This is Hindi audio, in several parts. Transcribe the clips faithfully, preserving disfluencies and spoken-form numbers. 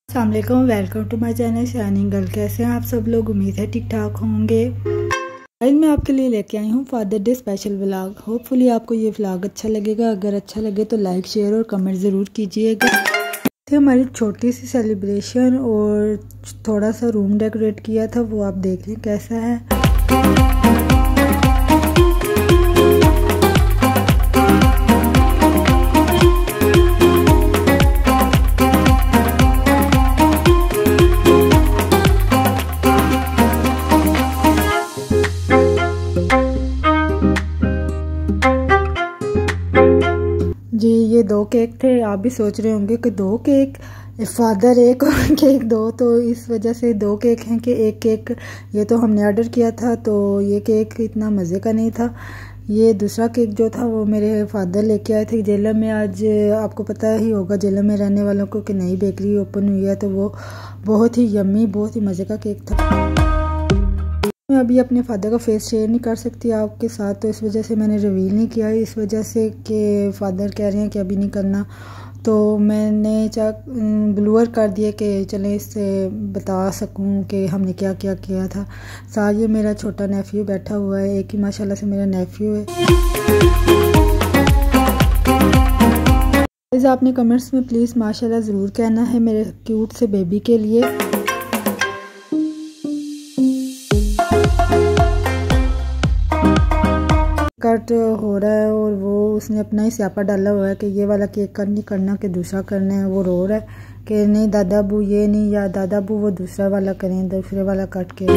अस्सलाम वालेकुम, welcome to my channel shining girl. कैसे हैं आप सब लोग? उम्मीद है ठीक ठाक होंगे। आज मैं आपके लिए लेके आई हूँ father day special vlog. Hopefully आपको ये व्लॉग अच्छा लगेगा। अगर अच्छा लगे तो लाइक शेयर और कमेंट ज़रूर कीजिएगा। तो हमारी छोटी सी सेलिब्रेशन और थोड़ा सा रूम डेकोरेट किया था, वो आप देख लें कैसा है। जी ये दो केक थे। आप भी सोच रहे होंगे कि दो केक, फादर एक और केक दो, तो इस वजह से दो केक हैं कि एक केक ये तो हमने ऑर्डर किया था, तो ये केक इतना मज़े का नहीं था। ये दूसरा केक जो था वो मेरे फादर लेके आए थे जेलम में। आज आपको पता ही होगा जेलम में रहने वालों को कि नई बेकरी ओपन हुई है, तो वो बहुत ही यम्मी, बहुत ही मज़े का केक था। मैं अभी अपने फादर का फेस शेयर नहीं कर सकती आपके साथ, तो इस वजह से मैंने रिवील नहीं किया। इस वजह से कि फादर कह रहे हैं कि अभी नहीं करना, तो मैंने चा ब्लूअर कर दिया कि चलें इससे बता सकूं कि हमने क्या क्या किया था। साथ ये मेरा छोटा नेफ्यू बैठा हुआ है, एक ही माशाल्लाह से मेरा नेफ्यू है। प्लीज़ आपने कमेंट्स में प्लीज़ माशाल्लाह ज़रूर कहना है मेरे क्यूट से बेबी के लिए। कट हो रहा है और वो उसने अपना ही स्यापा डाला हुआ है कि ये वाला केक कट नहीं करना कि दूसरा करना है। वो रो रहा है कि नहीं दादा अबू ये नहीं, या दादा अबू वो दूसरा वाला करें, दूसरे वाला कट के।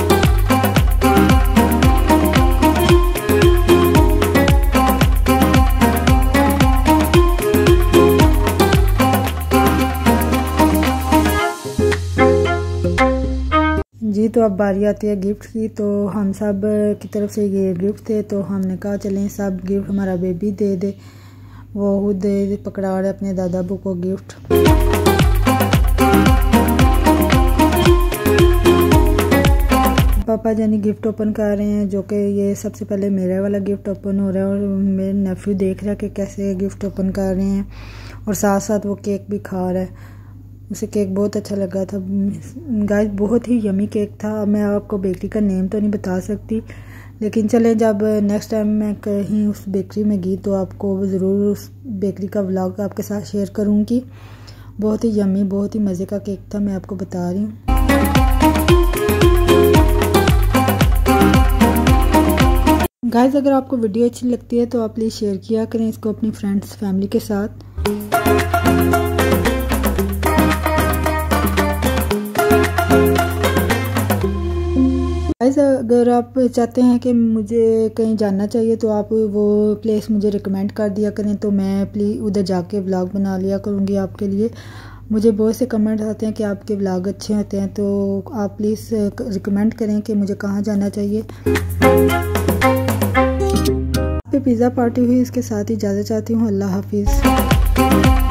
जी तो अब बारी आती है गिफ्ट की। तो हम सब की तरफ से ये गिफ्ट थे, तो हमने कहा चलें सब गिफ्ट हमारा बेबी दे दे। वो खुद दे पकड़ा रहे अपने दादा अबू को गिफ्ट। पापा जानी गिफ्ट ओपन कर रहे हैं, जो कि ये सबसे पहले मेरा वाला गिफ्ट ओपन हो रहा है, और मेरे नेफ्यू देख रहा है कि कैसे गिफ्ट ओपन कर रहे हैं, और साथ साथ वो केक भी खा रहा है। उसे केक बहुत अच्छा लगा था गाइस, बहुत ही यमी केक था। मैं आपको बेकरी का नेम तो नहीं बता सकती, लेकिन चले जब नेक्स्ट टाइम मैं कहीं उस बेकरी में गई तो आपको ज़रूर उस बेकरी का व्लॉग आपके साथ शेयर करूँगी। बहुत ही यमी, बहुत ही मज़े का केक था, मैं आपको बता रही हूँ। गाइस अगर आपको वीडियो अच्छी लगती है तो आप प्लीज़ शेयर किया करें इसको अपनी फ्रेंड्स फैमिली के साथ। अगर आप चाहते हैं कि मुझे कहीं जाना चाहिए तो आप वो प्लेस मुझे रिकमेंड कर दिया करें, तो मैं प्लीज़ उधर जाके व्लॉग बना लिया करूँगी आपके लिए। मुझे बहुत से कमेंट आते हैं कि आपके व्लॉग अच्छे होते हैं, तो आप प्लीज़ रिकमेंड करें कि मुझे कहाँ जाना चाहिए। पे पिज़्ज़ा पार्टी हुई, इसके साथ ही इजाज़त चाहती हूँ। अल्लाह हाफिज़।